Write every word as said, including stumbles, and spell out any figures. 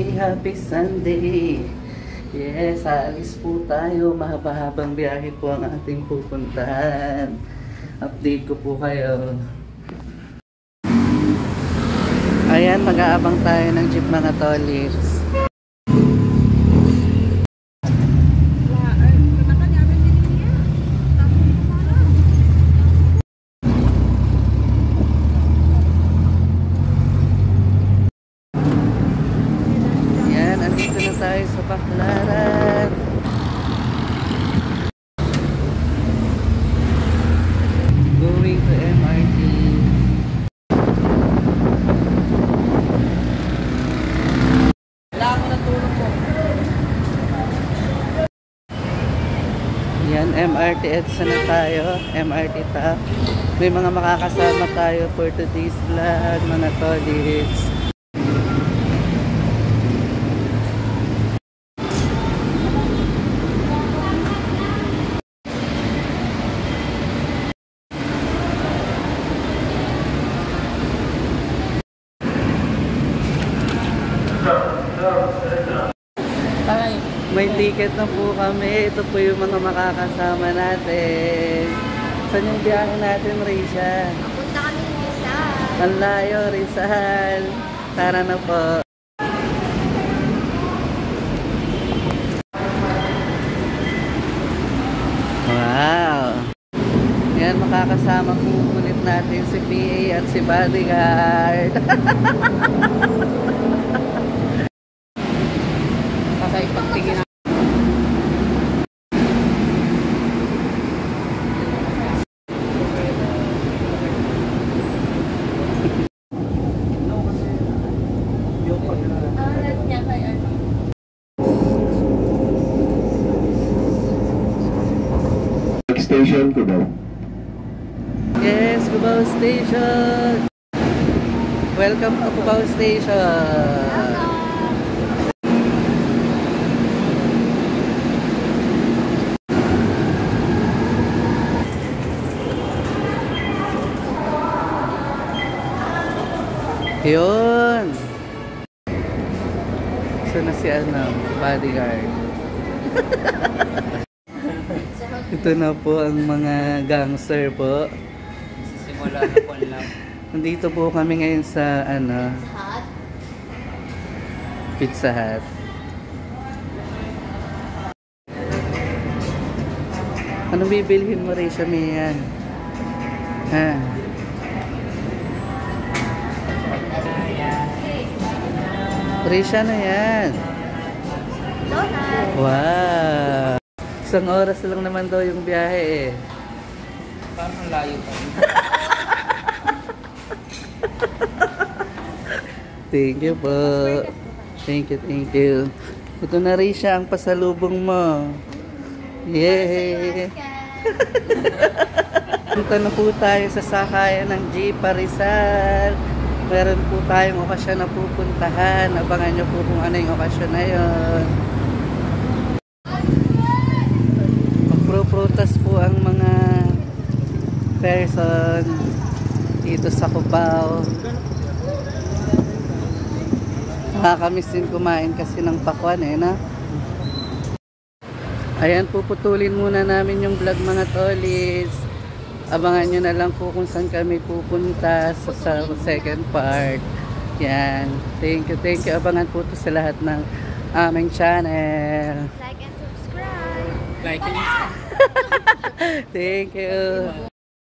Sunday, happy Sunday. Yes, alis po tayo. Mahaba-habang biyahe po ang ating pupuntahan. Update ko po kayo. Ayan, mag-aabang tayo ng jeep mga tolits. Tayo sa Baclaran. Going to M R T. Wala ako na tulog po. Yan, M R T EDSA na tayo. M R T top. May mga makakasama tayo for today's vlog, mga tolits. Ay, may ticket na po kami. Ito po yung mga makakasama natin. Saan yung biyahe natin, Risha? Punta kami ng Rizal. Ang layo, Rizal. Tara na po. Wow! Yan, makakasama po ulit natin si P A at si Bodyguard. Pasay pagtingin na. Station, Cubao. Yes, Cubao Station. Welcome to Cubao Station. Yun. So na si ano, Bodyguard. Ito na po ang mga gangster po. Simula na po lang. Nandito po kami ngayon sa ano, Pizza Hut. Anong bibilhin mo, Risha Mia? Ha? Risha na yan. Donut. Wow. Isang oras lang naman daw yung biyahe eh. Parang layo pa rin. Thank you po. Thank you, thank you. Ito na rin siya ang pasalubong mo. Yay! Punta na po tayo sa sakayan ng jeep Rizal. Meron po tayong okasyon na pupuntahan. Abangan nyo po kung ano yung okasyon na yun. Magpro-protest po ang mga person dito sa Cubao. Nakakamiss din kumain kasi ng pakwan eh, na? Ayan, puputulin muna namin yung vlog mga tolits. Abangan nyo na lang po kung saan kami pupunta sa, sa second part. Yan. Thank you, thank you. Abangan po to sa lahat ng aming channel. Like and subscribe. Like and Thank you.